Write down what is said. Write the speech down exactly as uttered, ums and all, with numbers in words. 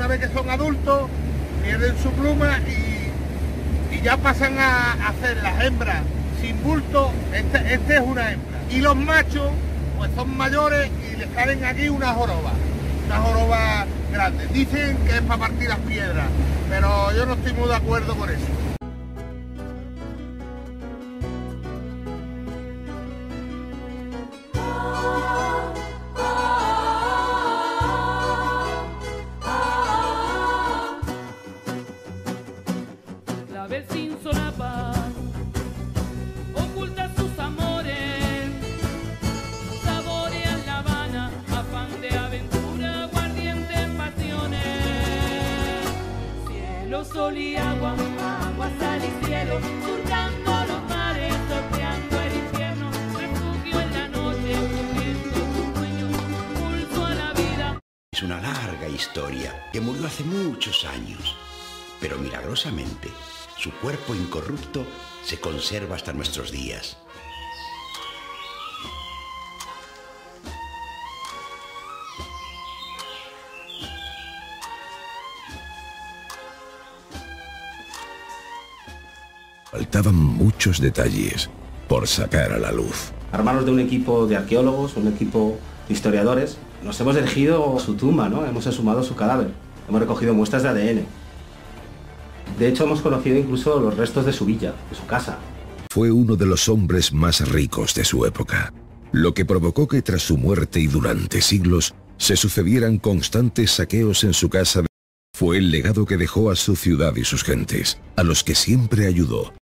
vez que son adultos, pierden su pluma y, y ya pasan a, a hacer las hembras sin bulto. Este, este es una hembra. Y los machos, pues son mayores y les salen aquí una joroba, una joroba grande. Dicen que es para partir las piedras, pero yo no estoy muy de acuerdo con eso. Sin solapar, oculta sus amores, saborean La Habana, afán de aventura, aguardientes pasiones. Cielo, sol y agua, agua, sal y cielo, surcando los mares, sorteando el infierno, refugio en la noche, cumpliendo tus sueños, pulso a la vida. Es una larga historia que murió hace muchos años, pero milagrosamente su cuerpo incorrupto se conserva hasta nuestros días. Faltaban muchos detalles por sacar a la luz. Armarnos de un equipo de arqueólogos, un equipo de historiadores. Nos hemos dirigido a su tumba, ¿no? Hemos exhumado su cadáver. Hemos recogido muestras de A D N. De hecho, hemos conocido incluso los restos de su villa, de su casa. Fue uno de los hombres más ricos de su época, lo que provocó que tras su muerte y durante siglos se sucedieran constantes saqueos en su casa. Fue el legado que dejó a su ciudad y sus gentes, a los que siempre ayudó